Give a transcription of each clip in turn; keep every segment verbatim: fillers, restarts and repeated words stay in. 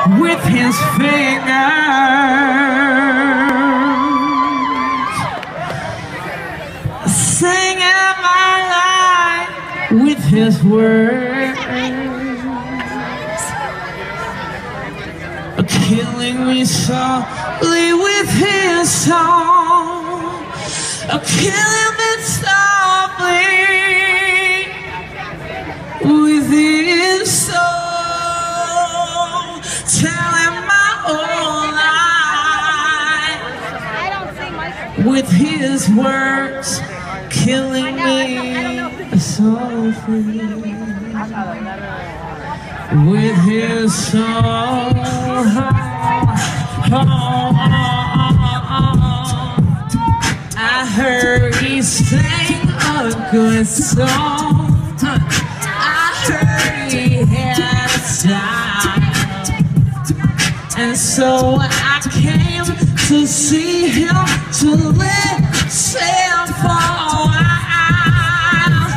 with his fingers, singing my life with his words, killing me softly with his song, killing me softly with his soul, telling my whole life with his words, killing me softly with his soul. I heard he sang a good song. I heard he had a style, and so I came to see him, to listen for a while.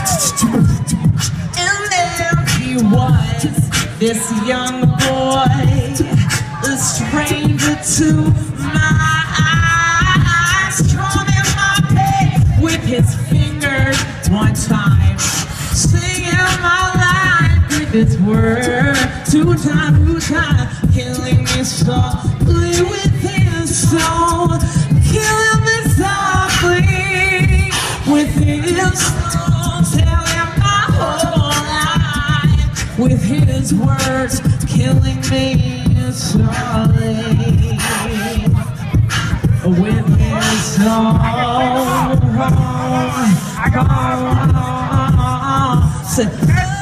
And there he was, this young boy, a stranger to my eyes, strumming my pain with his fingers one time, singing my life with his word two times, two times, killing me softly with his soul, killing me softly with his soul, telling my whole life with his words, killing me softly with his soul. Oh, oh, oh, oh.